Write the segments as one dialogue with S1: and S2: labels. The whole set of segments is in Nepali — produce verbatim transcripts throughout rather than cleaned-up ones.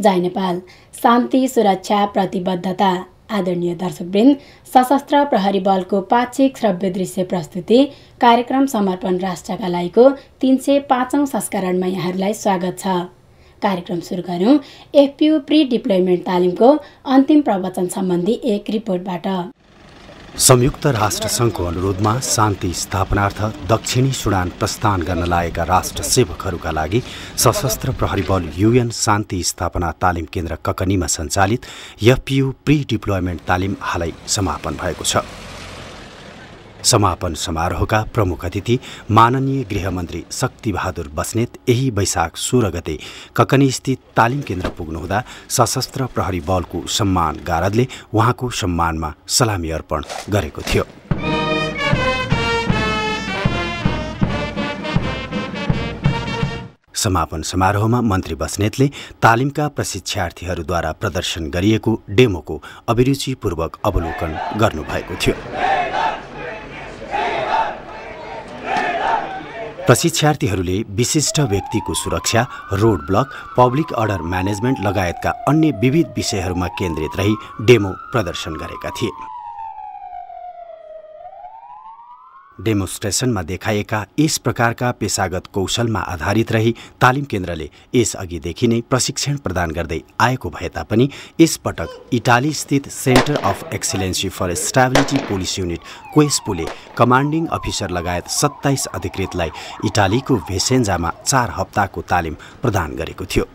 S1: जय नेपाल। शान्ति सुरक्षा प्रतिबद्धता। आदरणीय दर्शकवृन्द, सशस्त्र प्रहरी बलको पाक्षिक श्रव्य दृश्य प्रस्तुति कार्यक्रम समर्पण राष्ट्रका लागिको तीन सय पाँचौं संस्करणमा यहाँहरूलाई स्वागत छ। कार्यक्रम सुरु गरौँ एफपीयू प्री डिप्लोइमेन्ट तालिमको अन्तिम प्रवचन सम्बन्धी एक रिपोर्टबाट।
S2: संयुक्त राष्ट्र संघको अनुरोधमा शान्ति स्थापनार्थ दक्षिणी सुडान प्रस्थान गर्न लागेका राष्ट्र सेवकहरूका लागि सशस्त्र प्रहरी बल यूएन शान्ति स्थापना तालिम केन्द्र ककनीमा सञ्चालित एफपीयू प्री डिप्लोइमेन्ट तालिम हालै समापन भएको छ। समापन समारोहका प्रमुख अतिथि माननीय गृहमन्त्री शक्तिबहादुर बस्नेत यही वैशाख सोह्र गते ककनी स्थित तालिम केन्द्र पुग्नुहुँदा सशस्त्र प्रहरी बलको सम्मान गारदले उहाँको सम्मानमा सलामी अर्पण गरेको थियो। समापन समारोहमा मन्त्री बस्नेतले तालिमका प्रशिक्षार्थीहरूद्वारा प्रदर्शन गरिएको डेमोको अभिरुचिपूर्वक अवलोकन गर्नुभएको थियो। प्रशिक्षार्थीहरूले विशिष्ट व्यक्तिको सुरक्षा, road block, public order management लगायतका अन्य विविध विषयहरूमा केन्द्रित रही डेमो प्रदर्शन गरेका थिए। डेमोन्स्ट्रेसनमा देखाइएका यस प्रकारका पेशागत कौशलमा आधारित रही तालिम केन्द्रले यसअघिदेखि नै प्रशिक्षण प्रदान गर्दै आएको भए तापनि यसपटक इटाली स्थित centre of excellency for stability police unit क्वेस्पोले कमान्डिङ अफिसर लगायत सत्ताइस अधिकृतलाई इटालीको भेसेन्जामा चार हप्ताको तालिम प्रदान गरेको थियो।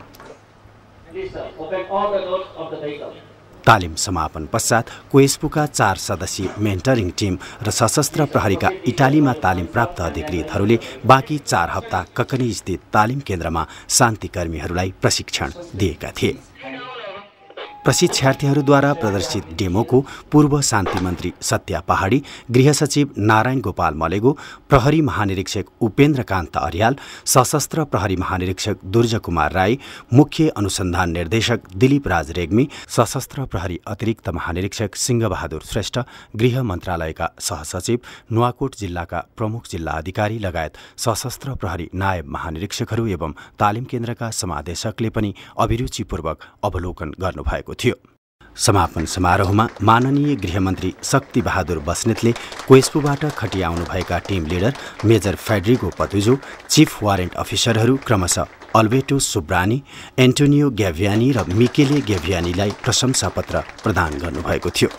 S2: तालिम समापन पश्चात क्वेस्पोका चार सदस्यीय मेन्टरिङ टिम र सशस्त्र प्रहरीका इटालीमा तालिम प्राप्त अधिकृतहरूले बाँकी चार हप्ता ककनी स्थित तालिम केन्द्रमा शान्तिकर्मीहरूलाई प्रशिक्षण दिएका थिए। प्रशिक्षार्थीहरूद्वारा प्रदर्शित डेमोको पूर्व शान्ति मन्त्री सत्या पहाडी, गृह सचिव नारायण गोपाल मलेगो, प्रहरी महानिरीक्षक उपेन्द्रकान्त अर्याल, सशस्त्र प्रहरी महानिरीक्षक दुर्जकुमार राई, मुख्य अनुसन्धान निर्देशक दिलीप राज रेग्मी, सशस्त्र प्रहरी अतिरिक्त महानिरीक्षक सिंहबहादुर श्रेष्ठ, गृह मन्त्रालयका सहसचिव, नुवाकोट जिल्लाका प्रमुख जिल्ला अधिकारी लगायत सशस्त्र प्रहरी नायब महानिरीक्षकहरू एवं तालिम केन्द्रका समादेशकले पनि अभिरुचिपूर्वक अवलोकन गर्नुभएको थियो। समापन समारोहमा माननीय गृहमन्त्री शक्तिबहादुर बस्नेतले क्वेस्पोबाट खटिआउनुभएका team leader major Federigo Patuzzo, chief warrant अफिसरहरू क्रमशः अल्बेटो सुब्रानी, एन्टोनियो ग्याभियानी र मिकेले ग्याभियानीलाई प्रशंसापत्र प्रदान गर्नुभएको थियो।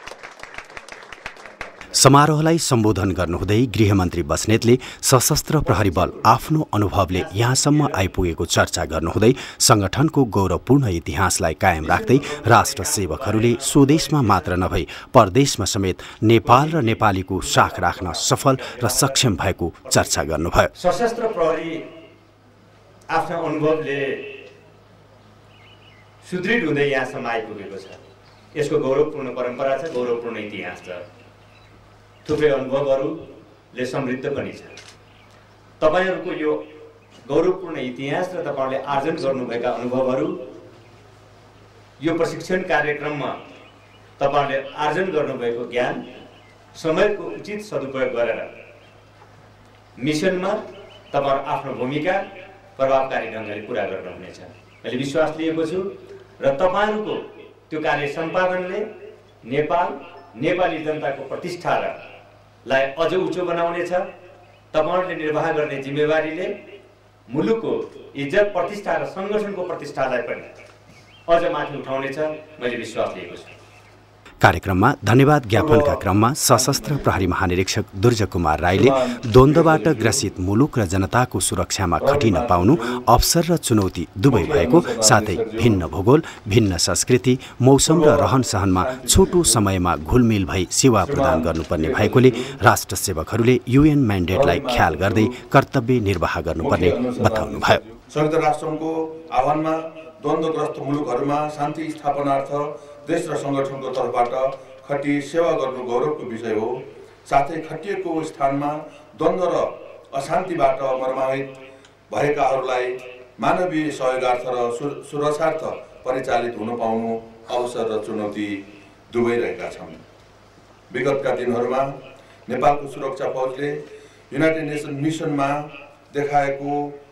S2: समारोहलाई सम्बोधन गर्नुहुँदै गृहमन्त्री बस्नेतले सशस्त्र प्रहरी बल आफ्नो अनुभवले यहाँसम्म आइपुगेको चर्चा गर्नुहुँदै संगठनको गौरवपूर्ण इतिहासलाई कायम राख्दै राष्ट्र सेवकहरूले स्वदेशमा मात्र नभई परदेशमा समेत नेपाल र नेपालीको साख राख्न सफल र सक्षम भएको चर्चा गर्नुभयो।
S3: सशस्त्र प्रहरी आफ्नो अनुभवले सुदृढ हुँदै यहाँसम्म आइपुगेको छ। यसको गौरवपूर्ण परम्परा छ, गौरवपूर्ण इतिहास छ, थुप्रै अनुभवहरूले समृद्ध पनि छ। तपाईहरूको यो गौरवपूर्ण इतिहास र तपाईहरूले आर्जन गर्नुभएका अनुभवहरू यो प्रशिक्षण कार्यक्रममा तपाईहरूले आर्जन गर्नुभएको ज्ञान समयको उचित सदुपयोग गरेर मिसनमा तपाईहरू आफ्नो भूमिका प्रभावकारी ढङ्गले पुरा गर्नुहुनेछ। मैले विश्वास लिएको छु र तपाईहरूको त्यो कार्य सम्पादनले नेपाल, नेपाली जनताको प्रतिष्ठा र लाई अझ उच्च बनाउनेछ। तपाईहरूले निर्वाह गर्ने जिम्मेवारीले मुलुकको इज्जत, प्रतिष्ठा र संगठनको प्रतिष्ठालाई पनि अझ माथि उठाउनेछ, मैले विश्वास लिएको छु।
S2: कार्यक्रममा धन्यवाद ज्ञापनका क्रममा सशस्त्र प्रहरी महानिरीक्षक दुर्जकुमार राईले द्वन्द्वबाट ग्रसित मुलुक र जनताको सुरक्षामा खटिन पाउनु अवसर र चुनौती दुवै भएको, साथै भिन्न भूगोल, भिन्न संस्कृति, मौसम र रहन सहनमा छोटो समयमा घुलमिल भई सेवा प्रदान गर्नुपर्ने भएकोले राष्ट्र सेवकहरूले यूएन म्यान्डेटलाई ख्याल गर्दै कर्तव्य निर्वाह गर्नुपर्ने बताउनुभयो।
S4: संयुक्त राष्ट्रको आह्वानमा द्वन्द्वग्रस्त मुलुकहरूमा शान्ति स्थापनार्थ देश र संगठनको तर्फबाट खटी सेवा गर्नु गौरवको विषय हो। साथै खटिएको स्थानमा द्वन्द्व र अशान्तिबाट मर्माहित भएकाहरूलाई मानवीय सहयोगार्थ र सुरक्षार्थ परिचालित हुन पाउनु अवसर र चुनौती दुवै रहेका छन्। विगतका दिनहरूमा नेपालको सुरक्षा फौजले युनाइटेड नेसन मिसनमा देखाएको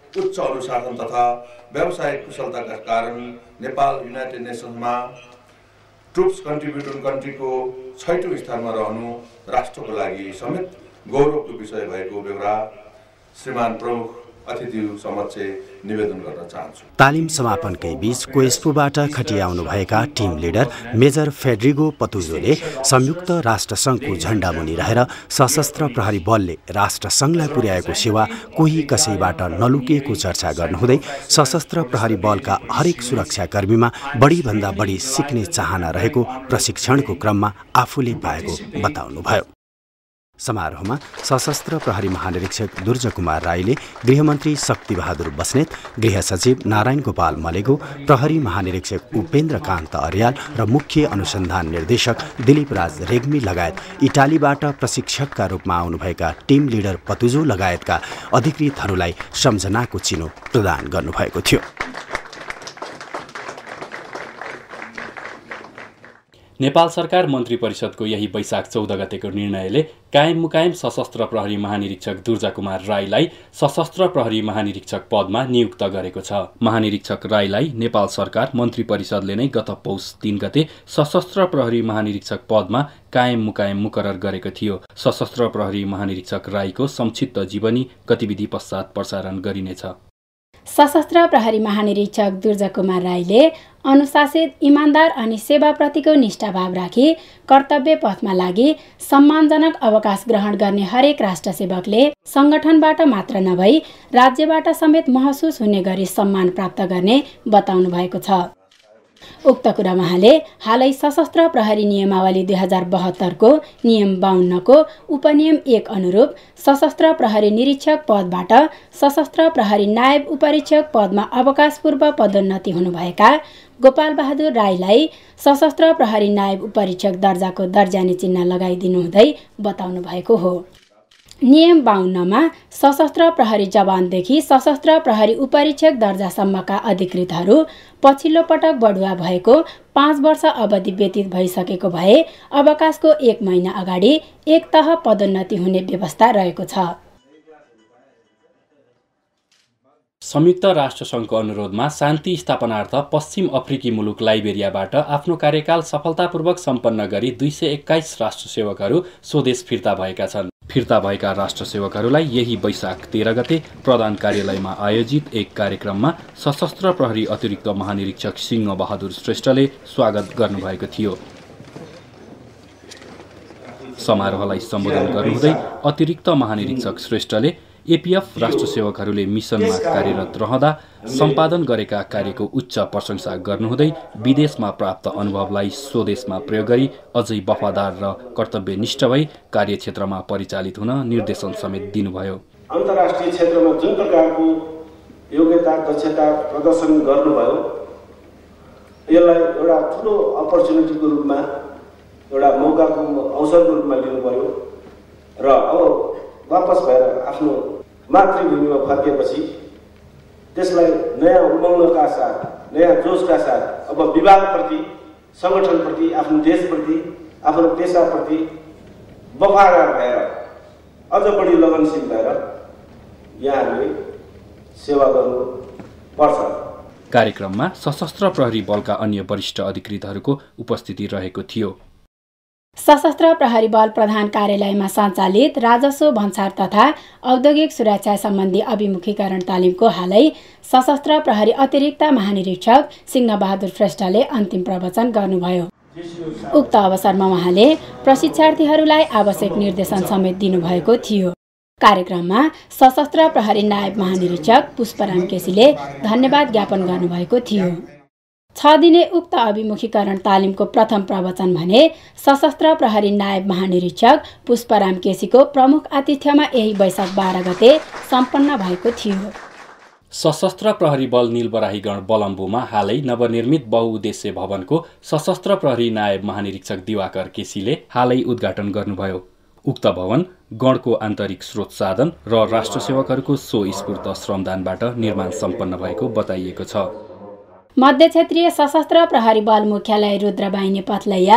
S4: उच्च अनुशासन तथा व्यावसायिक कुशलताका कारण नेपाल युनाइटेड नेसन्समा ट्रुप्स कन्ट्रिब्युटिङ कन्ट्रीको छैटौँ स्थानमा रहनु राष्ट्रको लागि समेत गौरवको विषय भएको बेहोरा श्रीमान प्रमुख अतिथि समक्ष निवेदन गर्न चाहन्छु।
S2: तालिम समापनकै बीच कोएस्पोबाट खटियाउनुभएका टिम लिडर मेजर फेड्रिगो पतुजोले संयुक्त राष्ट्रसङ्घको झण्डा मुनि रहेर सशस्त्र प्रहरी बलले राष्ट्रसङ्घलाई पुर्याएको सेवा कोही कसैबाट नलुकिएको चर्चा गर्नुहुँदै सशस्त्र प्रहरी बलका हरेक सुरक्षाकर्मीमा बढीभन्दा बढी सिक्ने चाहना रहेको प्रशिक्षणको क्रममा आफूले पाएको बताउनुभयो। समारोहमा सशस्त्र प्रहरी महानिरीक्षक दुर्जकुमार राईले गृहमन्त्री शक्तिबहादुर बस्नेत, गृह सचिव नारायण गोपाल मलेगो, प्रहरी महानिरीक्षक उपेन्द्र कान्त अर्याल र मुख्य अनुसन्धान निर्देशक दिलीप राज रेग्मी लगायत इटालीबाट प्रशिक्षकका रूपमा आउनुभएका टिम लिडर पतुजो लगायतका अधिकृतहरूलाई सम्झनाको चिनो प्रदान गर्नुभएको थियो।
S5: नेपाल सरकार मन्त्री परिषदको यही वैशाख चौध गतेको निर्णयले कायम मुकायम सशस्त्र प्रहरी महानिरीक्षक दुर्जाकुमार राईलाई सशस्त्र प्रहरी महानिरीक्षक पदमा नियुक्त गरेको छ। महानिरीक्षक राईलाई नेपाल सरकार मन्त्री परिषदले नै गत पौष तीन गते सशस्त्र प्रहरी महानिरीक्षक पदमा कायम मुकायम मुकरर गरेको थियो। सशस्त्र प्रहरी महानिरीक्षक राईको संक्षिप्त जीवनी गतिविधि पश्चात प्रसारण गरिनेछ।
S1: सशस्त्र प्रहरी महानिरीक्षक दुर्जाकुमार राईले अनुशासित, इमान्दार अनि सेवाप्रतिको निष्ठाभाव राखी कर्तव्य पथमा लागि सम्मानजनक अवकाश ग्रहण गर्ने हरेक राष्ट्र सेवकले संगठनबाट मात्र नभई राज्यबाट समेत महसुस हुने गरी सम्मान प्राप्त गर्ने बताउनु भएको छ। उक्त कुरा उहाँले हालै सशस्त्र प्रहरी नियमावली दुई हजार बहत्तरको नियम बाहन्नको उपनियम एक अनुरूप सशस्त्र प्रहरी निरीक्षक पदबाट सशस्त्र प्रहरी नायब उपरीक्षक पदमा अवकाशपूर्व पदोन्नति हुनुभएका गोपाल बहादुर राईलाई सशस्त्र प्रहरी नायब उपरीक्षक दर्जाको दर्जानी चिन्ह लगाइदिनु हुँदै बताउनु भएको हो। नियम बाहन्नमा सशस्त्र प्रहरी जवानदेखि सशस्त्र प्रहरी उपरीक्षक दर्जासम्मका अधिकृतहरू पछिल्लो पटक बढुवा भएको पाँच वर्ष अवधि व्यतीत भइसकेको भए अवकाशको एक महिना अगाडि एक तह पदोन्नति हुने व्यवस्था रहेको छ।
S5: संयुक्त राष्ट्रसङ्घको अनुरोधमा शान्ति स्थापनार्थ पश्चिम अफ्रिकी मुलुक लाइबेरियाबाट आफ्नो कार्यकाल सफलतापूर्वक सम्पन्न गरी दुई सय एक्काइस राष्ट्र सेवकहरू स्वदेश फिर्ता भएका छन्। फिर्ता भएका राष्ट्र सेवकहरूलाई यही वैशाख तेह्र गते प्रधान कार्यालयमा आयोजित एक कार्यक्रममा सशस्त्र प्रहरी अतिरिक्त महानिरीक्षक सिंह बहादुर श्रेष्ठले स्वागत गर्नुभएको थियो। समारोहलाई सम्बोधन गर्नुहुँदै अतिरिक्त महानिरीक्षक श्रेष्ठले एपीएफ राष्ट्र सेवकहरूले मिसनमा कार्यरत रहँदा सम्पादन गरेका कार्यको उच्च प्रशंसा गर्नुहुँदै विदेशमा प्राप्त अनुभवलाई स्वदेशमा प्रयोग गरी अझै वफादार र कर्तव्यनिष्ठ भई कार्यक्षेत्रमा परिचालित हुन निर्देशन समेत दिनुभयो।
S6: अन्तर्राष्ट्रिय क्षेत्रमा जुन प्रकारको योग्यता दक्षता प्रदर्शन गर्नुभयो यसलाई एउटा ठुलो अपर्च्युनिटीको रूपमा एउटा मौकाको अवसरको रूपमा लिनु पर्यो र अब वापस भएर आफ्नो मातृभूमिमा फर्केपछि त्यसलाई नयाँ उमङ्गका साथ, नयाँ जोसका साथ अब विभागप्रति, सङ्गठनप्रति, आफ्नो देशप्रति, आफ्नो पेसाप्रति वफादार भएर अझ बढी लगनशील भएर यहाँहरूले सेवा गर्नुपर्छ।
S5: कार्यक्रममा सशस्त्र प्रहरी बलका अन्य वरिष्ठ अधिकृतहरूको उपस्थिति रहेको थियो।
S1: सशस्त्र प्रहरी बल प्रधान कार्यालयमा सञ्चालित राजस्व भन्सार तथा औद्योगिक सुरक्षा सम्बन्धी अभिमुखीकरण तालिमको हालै सशस्त्र प्रहरी अतिरिक्त महानिरीक्षक सिंहबहादुर श्रेष्ठले अन्तिम प्रवचन गर्नुभयो। उक्त अवसरमा उहाँले प्रशिक्षार्थीहरूलाई आवश्यक निर्देशन समेत दिनुभएको थियो। कार्यक्रममा सशस्त्र प्रहरी नायब महानिरीक्षक पुष्पराम केसीले धन्यवाद ज्ञापन गर्नुभएको थियो। छ दिने उक्त अभिमुखीकरण तालिमको प्रथम प्रवचन भने सशस्त्र प्रहरी नायब महानिरीक्षक पुष्पराम केसीको प्रमुख आतिथ्यमा यही वैशाख बाह्र गते सम्पन्न भएको थियो।
S5: सशस्त्र प्रहरी बल नीलबराहीगढ बलम्बुमा हालै नवनिर्मित बहुउद्देश्य भवनको सशस्त्र प्रहरी नायब महानिरीक्षक दिवाकर केसीले हालै उद्घाटन गर्नुभयो। उक्त भवन गणको आन्तरिक स्रोत साधन र राष्ट्र सेवकहरूको स्वस्फूर्त श्रमदानबाट निर्माण सम्पन्न भएको बताइएको छ।
S1: मध्य क्षेत्रीय सशस्त्र प्रहरी बल मुख्यालय रुद्रबाहिनी पथलैया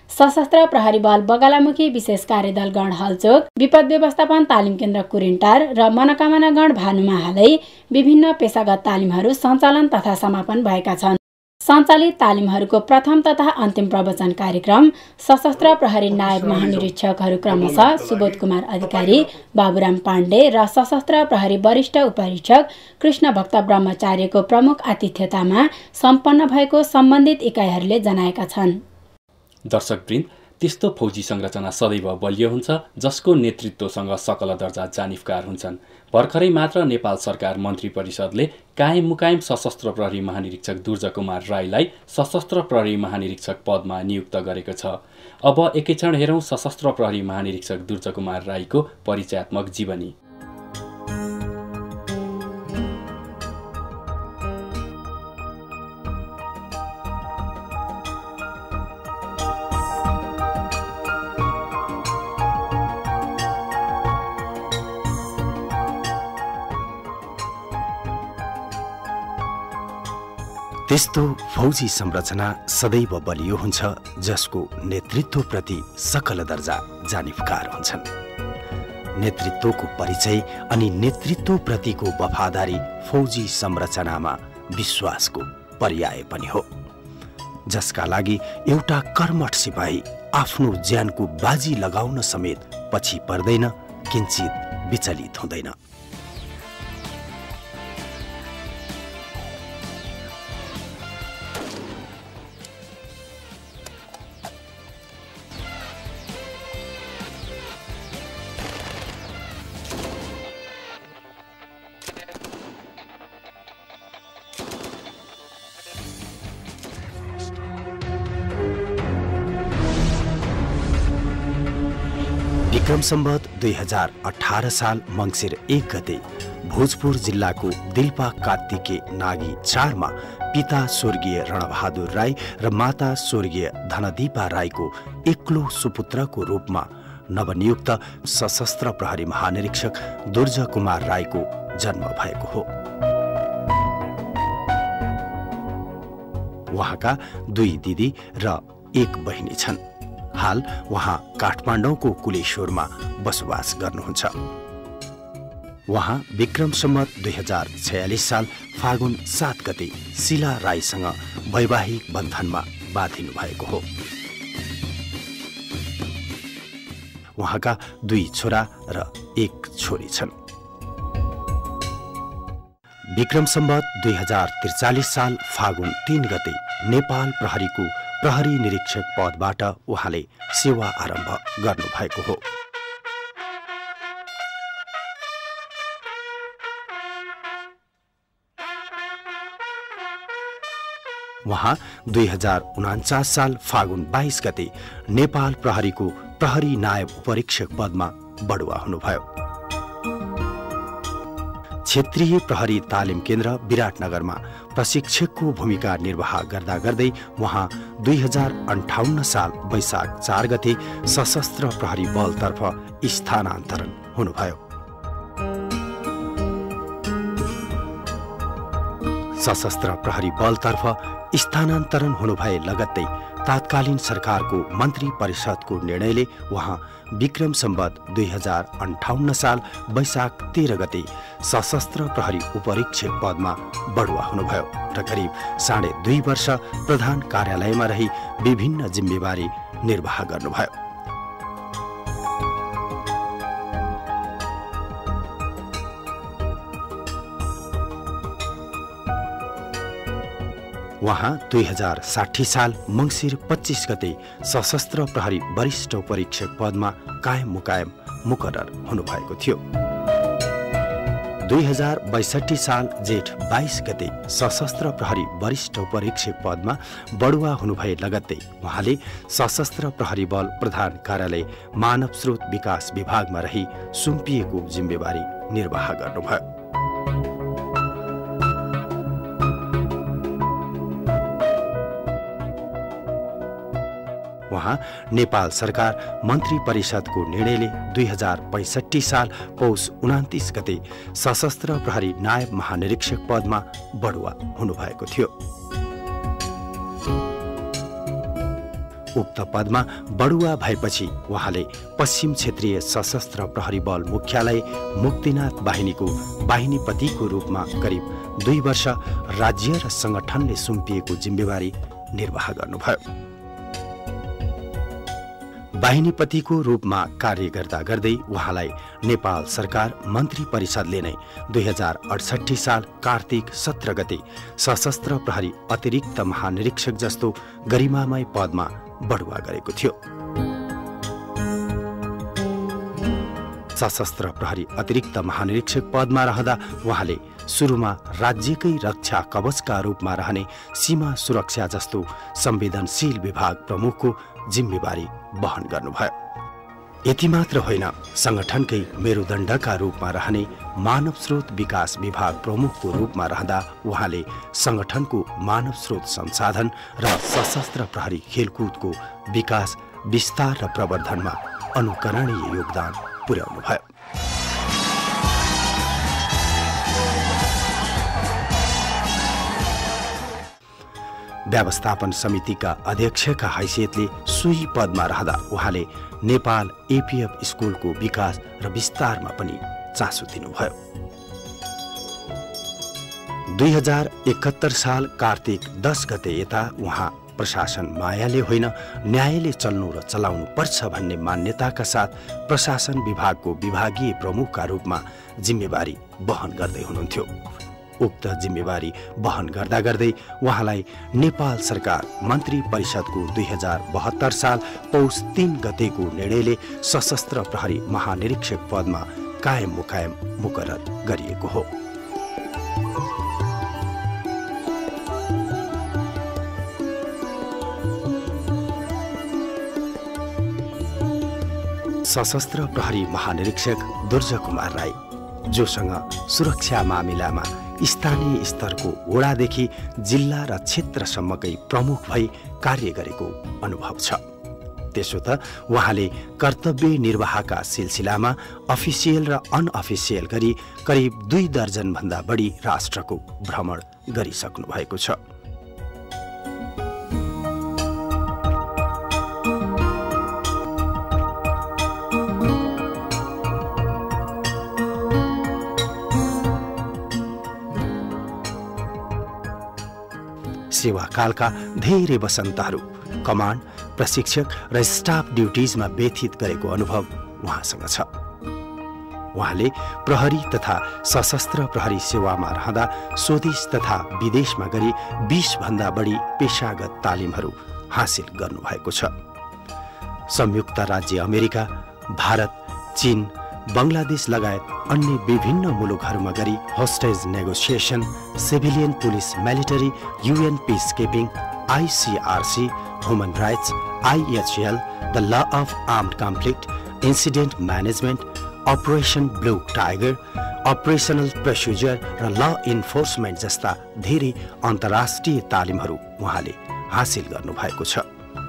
S1: सशस्त्र प्रहरी बल बगालामुखी विशेष कार्यदल गण हलचोक, विपद व्यवस्थापन तालिम केन्द्र कुरिन्टार र मनोकामना गण भानुमा हालै विभिन्न पेशागत तालिमहरू सञ्चालन तथा समापन भएका छन्। सञ्चालित तालिमहरूको प्रथम तथा अन्तिम प्रवचन कार्यक्रम सशस्त्र प्रहरी नायब महानिरीक्षकहरू क्रमशः सुबोध कुमार अधिकारी, बाबुराम पाण्डे र सशस्त्र प्रहरी वरिष्ठ उपरीक्षक कृष्ण भक्त ब्रह्मचार्यको प्रमुख आतिथ्यतामा सम्पन्न भएको सम्बन्धित इकाइहरूले जनाएका छन्।
S5: दर्शकवृन्द, त्यस्तो फौजी संरचना सदैव बलियो हुन्छ जसको नेतृत्वसँग सकल दर्जा जानिफकार हुन्छन्। भर्खरै मात्र नेपाल सरकार मन्त्री परिषदले कायम मुकायम सशस्त्र प्रहरी महानिरीक्षक दुर्जा कुमार राईलाई सशस्त्र प्रहरी महानिरीक्षक पदमा नियुक्त गरेको छ। अब एकैक्षण हेरौँ सशस्त्र प्रहरी महानिरीक्षक दुर्जा कुमार राईको परिचयात्मक जीवनी।
S2: त्यस्तो फौजी संरचना सदैव बलियो हुन्छ जसको नेतृत्वप्रति सकल दर्जा जानिफकार हुन्छन्। नेतृत्वको परिचय अनि नेतृत्वप्रतिको वफादारी फौजी संरचनामा विश्वासको पर्याय पनि हो, जसका लागि एउटा कर्मठ सिपाही आफ्नो ज्यानको बाजी लगाउन समेत पछि पर्दैन, किञ्चित विचलित हुँदैन। विक्रम सम्वत दुई हजार अठारह साल मङ्सिर एक गते भोजपुर जिल्लाको दिल्पा कात्तिके नागी चारमा पिता स्वर्गीय रणबहादुर राई र माता स्वर्गीय धनदीपा राईको एक्लो सुपुत्रको रूपमा नवनियुक्त सशस्त्र प्रहरी महानिरीक्षक दुर्जा कुमार राईको जन्म भएको हो। उहाँका दुई दिदी र एक बहिनी छन्। हाल उहाँ काठमाडौँको कुलेश्वरमा बसोबास गर्नुहुन्छ। उहाँ विक्रम सम्वत दुई हजार छयालिस साल फागुन सात गते शिला राईसँग वैवाहिक बन्धनमा बाँधिनु भएको हो। उहाँका दुई छोरा र एक छोरी छन्। विक्रम सम्वत दुई हजार त्रिचालिस साल फागुन तीन गते नेपाल प्रहरीको प्रहरी निरीक्षक पदबाट उहाँले सेवा आरम्भ गर्नुभएको हो। उहाँ दुई हजार उनान्चास साल फागुन बाइस गते नेपाल प्रहरीको प्रहरी नायब उपरीक्षक पदमा बढुवा हुनुभयो। क्षेत्रीय प्रहरी तालिम केन्द्र विराटनगरमा प्रशिक्षकको भूमिका निर्वाह गर्दा गर्दै उहाँ दुई हजार अन्ठाउन्न साल वैशाख चार गते सशस्त्र प्रहरी बलतर्फ स्थानान्तरण हुनुभयो। सशस्त्र प्रहरी बलतर्फ स्थानान्तरण हुनुभए लगत्तै तात्कालीन सरकारको मन्त्री परिषदको निर्णयले उहाँ विक्रम सम्वत दुई हजार अन्ठाउन्न साल वैशाख तेह्र गते सशस्त्र प्रहरी उपरीक्षक पदमा बढुवा हुनुभयो र करिब साढे दुई वर्ष प्रधान कार्यालयमा रही विभिन्न जिम्मेवारी निर्वाह गर्नुभयो। उहाँ दुई हजार साठी साल मङ्सिर पच्चीस गते सशस्त्र प्रहरी वरिष्ठ उपरीक्षक पदमा कायम मुकायम मुकरर हुनुभएको थियो। दुई हजार बैसठी साल जेठ बाइस गते सशस्त्र प्रहरी वरिष्ठ उपरीक्षक पदमा बढुवा हुनुभए लगत्तै उहाँले सशस्त्र प्रहरी बल प्रधान कार्यालय मानव स्रोत विकास विभागमा रही सुम्पिएको जिम्मेवारी निर्वाह गर्नुभयो। उहाँ नेपाल सरकार मन्त्री परिषदको निर्णयले दुई हजार पैंसठी साल पौष उनातिस गते सशस्त्र प्रहरी नायब महानिरीक्षक पदमा बढुवा हुनुभएको थियो। उक्त पदमा बढुवा भएपछि उहाँले पश्चिम क्षेत्रीय सशस्त्र प्रहरी बल मुख्यालय मुक्तिनाथ बाहिनीको बाहिनीपतिको रूपमा करिब दुई वर्ष राज्य र संगठनले सुम्पिएको जिम्मेवारी निर्वाह गर्नुभयो। बाहिनीपतिको रूपमा कार्य गर्दा गर्दै उहाँलाई नेपाल सरकार मन्त्री परिषदले नै दुई हजार अडसट्ठी साल कार्तिक सत्र गते सशस्त्र प्रहरी अतिरिक्त महानिरीक्षक जस्तो गरिमामय पदमा बढुवा गरेको थियो। सशस्त्र प्रहरी अतिरिक्त महानिरीक्षक पदमा रहँदा उहाँले सुरुमा राज्यकै रक्षा कवचका रूपमा रहने सीमा सुरक्षा जस्तो संवेदनशील विभाग प्रमुखको जिम्मेवारी वहन गर्नुभयो। यति मात्र होइन, संगठनकै मेरुदण्डका रूपमा रहने मानव स्रोत विकास विभाग प्रमुखको रूपमा रहँदा उहाँले संगठनको मानव स्रोत संसाधन र सशस्त्र प्रहरी खेलकुदको विकास विस्तार र प्रवर्धनमा अनुकरणीय योगदान पुर्याउनुभयो। व्यवस्थापन समितिका अध्यक्षका हैसियतले सोही पदमा रहँदा उहाँले नेपाल एपीएफ स्कुलको विकास र विस्तारमा पनि चासो दिनुभयो। दुई हजार एकहत्तर साल कार्तिक दस गते यता उहाँ प्रशासन मायाले होइन न्यायले चल्नु र चलाउनु पर्छ भन्ने मान्यताका साथ प्रशासन विभागको विभागीय प्रमुखका रूपमा जिम्मेवारी वहन गर्दै हुनुहुन्थ्यो। उक्त जिम्मेवारी वहन गर्दा गर्दै उहाँलाई नेपाल सरकार मन्त्री परिषदको दुई हजार बहत्तर साल पौष तीन गतेको निर्णयले सशस्त्र प्रहरी महानिरीक्षक पदमा कायम मुकायम मुकरर गरिएको हो। सशस्त्र प्रहरी महानिरीक्षक दुर्जा कुमार राई, जोसँग सुरक्षा मामिलामा स्थानीय स्तरको वडादेखि जिल्ला र क्षेत्रसम्मकै प्रमुख भई कार्य गरेको अनुभव छ। त्यसो त उहाँले कर्तव्य निर्वाहका सिलसिलामा अफिसियल र अनअफिसियल गरी करिब दुई दर्जन भन्दा बढी राष्ट्रको भ्रमण गरिसक्नु भएको छ। सेवाकालका धेरै वसन्तहरू कमान्ड, प्रशिक्षक र स्टाफ ड्युटिजमा व्यतीत गरेको अनुभव उहाँसँग छ। उहाँले प्रहरी तथा सशस्त्र प्रहरी सेवामा रहँदा स्वदेश तथा विदेशमा गरी बीस भन्दा बढी पेशागत तालिमहरू हासिल गर्नुभएको छ। संयुक्त राज्य अमेरिका, भारत, चीन, बंगलादेश लगायत अन्य विभिन्न मुलुकहरूमा गरी hostage negotiation, civilian police military, UN peace keeping, ICRC, human rights, IHL, the law of armed conflict, incident management, operation blue tiger, operational procedure र ल इन्फोर्समेन्ट जस्ता धेरै अन्तर्राष्ट्रिय तालिमहरू उहाँले हासिल गर्नुभएको छ।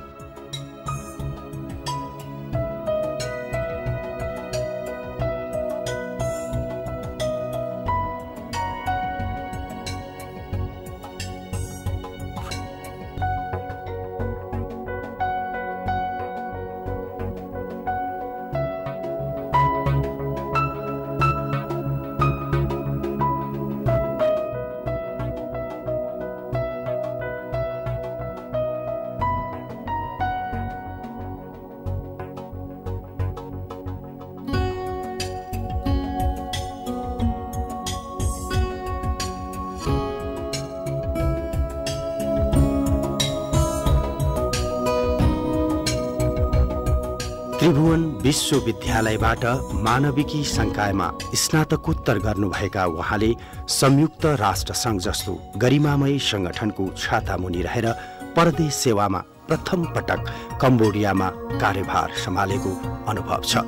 S2: त्रिभुवन विश्वविद्यालयबाट मानविकी संकायमा स्नातकोत्तर गर्नुभएका उहाँले संयुक्त राष्ट्र संघ जस्तो गरिमामय संगठनको छातामुनि रहेर परदेश सेवामा प्रथम पटक कम्बोडियामा कार्यभार सम्हालेको अनुभव छ।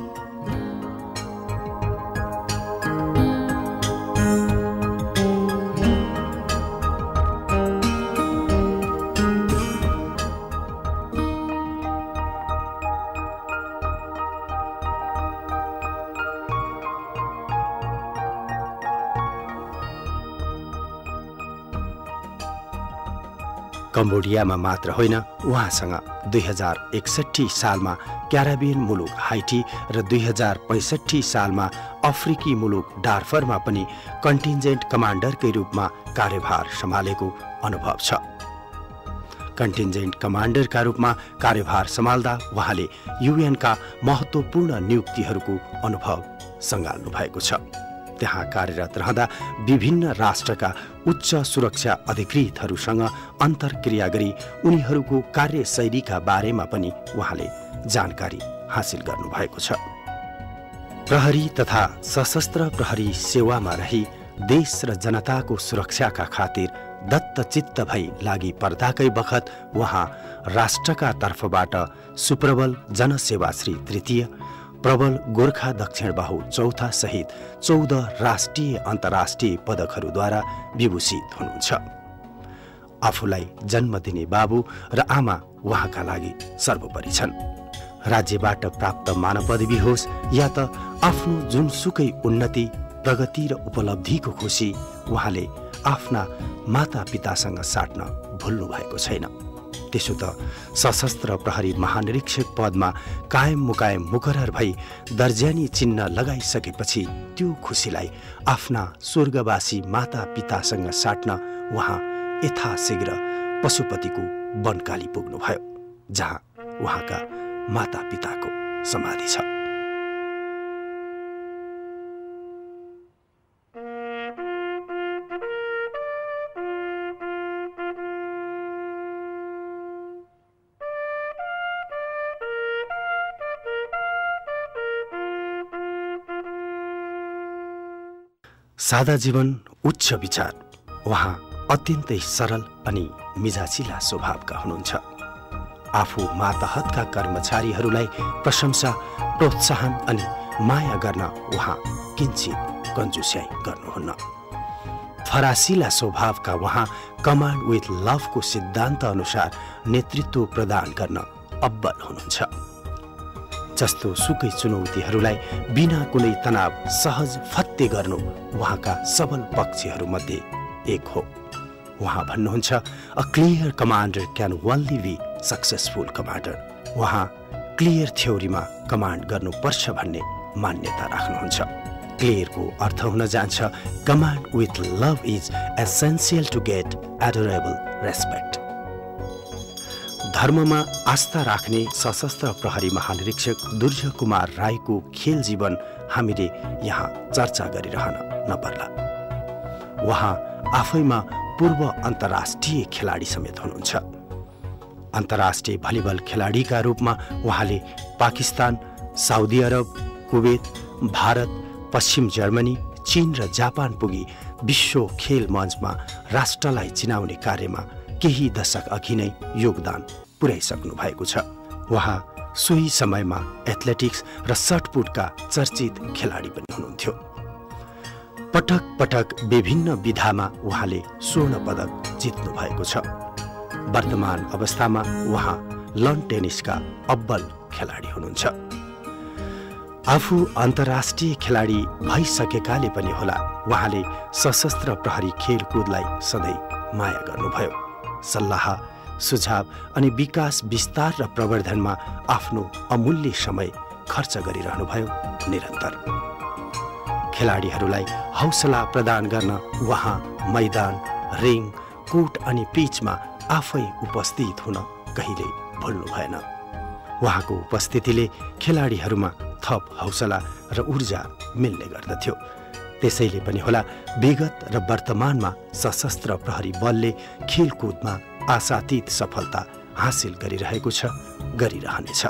S2: कम्बोडियामा मात्र होइन, उहाँसँग दुई हजार एकसट्ठी सालमा क्याराबियन मुलुक हाइटी र दुई हजार पैँसठी सालमा अफ्रिकी मुलुक डार्फरमा पनि कन्टिन्जेन्ट कमान्डरकै रूपमा कार्यभार सम्हालेको अनुभव छ। कन्टिन्जेन्ट कमान्डरका रूपमा कार्यभार सम्हाल्दा उहाँले युएनका महत्त्वपूर्ण नियुक्तिहरूको अनुभव सँगाल्नु भएको छ। त्यहाँ कार्यरत रहँदा विभिन्न राष्ट्रका उच्च सुरक्षा अधिकृतहरूसँग अन्तर्क्रिया गरी उनीहरूको कार्यशैलीका बारेमा पनि उहाँले जानकारी हासिल गर्नुभएको छ। प्रहरी तथा सशस्त्र प्रहरी सेवामा रही देश र जनताको सुरक्षाका खातिर दत्तचित्त भई लागि पर्दाकै बखत उहाँ राष्ट्रका तर्फबाट सुप्रबल जनसेवाश्री तृतीय, प्रबल गोर्खा दक्षिण बाहु चौथा सहित चौध राष्ट्रिय अन्तर्राष्ट्रिय पदकहरूद्वारा विभूषित हुनुहुन्छ। आफूलाई जन्म दिने बाबु र आमा उहाँका लागि सर्वोपरि छन्। राज्यबाट प्राप्त मानव पदवी होस् या त आफ्नो जुनसुकै उन्नति, प्रगति र उपलब्धिको खुसी उहाँले आफ्ना माता पितासँग साट्न भुल्नु भएको छैन। त्यसो त सशस्त्र प्रहरी महानिरीक्षक पदमा कायम मुकायम मुकरर भई दर्जानी चिन्ह लगाइसकेपछि त्यो खुसीलाई आफ्ना स्वर्गवासी माता पितासँग साट्न उहाँ यथाशीघ्र पशुपतिको बनकाली पुग्नुभयो, जहाँ उहाँका माता पिताको समाधि छ। सादा जीवन, उच्च विचार, उहाँ अत्यन्तै सरल अनि मिजाचिला स्वभावका हुनुहुन्छ। आफू मातहतका कर्मचारीहरूलाई प्रशंसा, प्रोत्साहन अनि माया गर्न उहाँ किञ्चित कन्जुस्याइ गर्नुहुन्न। फरासिला स्वभावका उहाँ कमान्ड विथ लभको सिद्धान्त अनुसार नेतृत्व प्रदान गर्न अब्बल हुनुहुन्छ। जस्तो सुकै चुनौतीहरूलाई बिना कुनै तनाव सहज फत्ते गर्नु उहाँका सबल पक्षहरूमध्ये एक हो। उहाँ भन्नुहुन्छ, a clear commander can only be successful commander. उहाँ क्लियर थ्योरीमा कमान्ड गर्नुपर्छ भन्ने मान्यता राख्नुहुन्छ। क्लियरको अर्थ हुन जान्छ, command with love is essential to get adorable respect. धर्ममा आस्था राख्ने सशस्त्र प्रहरी महानिरीक्षक दुर्जय कुमार राईको खेल जीवन हामीले यहाँ चर्चा गरिरहन नपर्ला। उहाँ आफैमा पूर्व अन्तर्राष्ट्रिय खेलाडी समेत हुनुहुन्छ। अन्तर्राष्ट्रिय भलिबल खेलाडीका रूपमा उहाँले Pakistan, Saudi Arab, Kuwait, Bharat, पश्चिम जर्मनी, चीन र जापान पुगी विश्व खेल मञ्चमा राष्ट्रलाई चिनाउने कार्यमा केही दशक अघि नै योगदान पुर्याइसक्नु भएको छ। उहाँ सोही समयमा एथलेटिक्स र सटपुटका चर्चित खेलाडी पनि हुनुहुन्थ्यो। पटक पटक विभिन्न विधामा उहाँले स्वर्ण पदक जित्नु भएको छ। वर्तमान अवस्थामा उहाँ लन टेनिसका अब्बल खेलाडी हुनुहुन्छ। आफू अन्तर्राष्ट्रिय खेलाडी भइसकेकाले पनि होला उहाँले सशस्त्र प्रहरी खेलकुदलाई सधैँ माया गर्नुभयो। सल्लाह, सुझाव अनि विकास विस्तार र प्रवर्धनमा आफ्नो अमूल्य समय खर्च गरिरहनुभयो निरन्तर। खेलाडीहरूलाई हौसला प्रदान गर्न उहाँ मैदान, रिङ, कोर्ट अनि पिचमा आफै उपस्थित हुन कहिले भुल्नु भएन। उहाँको उपस्थितिले खेलाडीहरूमा थप हौसला र ऊर्जा मिल्ने गर्दथ्यो। त्यसैले पनि होला विगत र वर्तमानमा सशस्त्र प्रहरी बलले खेलकुदमा आशातीत सफलता हासिल गरिरहेको छ, गरिरहनेछ।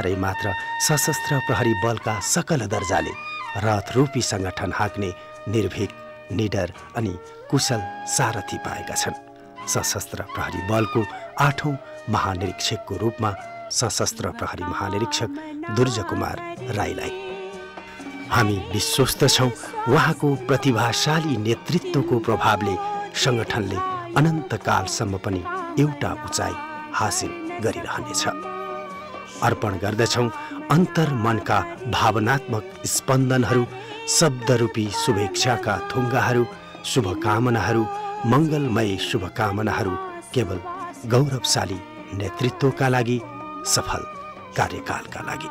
S2: भर्खरै मात्र सशस्त्र प्रहरी बलका सकल दर्जाले रथरूपी सङ्गठन हाँक्ने निर्भीक, निडर अनि कुशल सारथी पाएका छन्। सशस्त्र प्रहरी बलको आठौं महानिरीक्षकको रूपमा सशस्त्र प्रहरी महानिरीक्षक दुर्ज कुमार राईलाई हामी विश्वस्त छौं। उहाँको प्रतिभाशाली नेतृत्वको प्रभावले सङ्गठनले अनन्तकालसम्म पनि एउटा उचाइ हासिल गरिरहनेछ। अर्पण गर्दछौं अन्तर्मनका भावनात्मक स्पन्दनहरू, शब्दरूपी शुभेच्छाका थुङ्गाहरू, शुभकामनाहरू, मङ्गलमय शुभकामनाहरू केवल गौरवशाली नेतृत्वका लागि, सफल कार्यकालका लागि।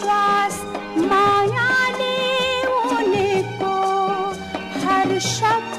S7: विश्वास मायाले उनको हर शब्द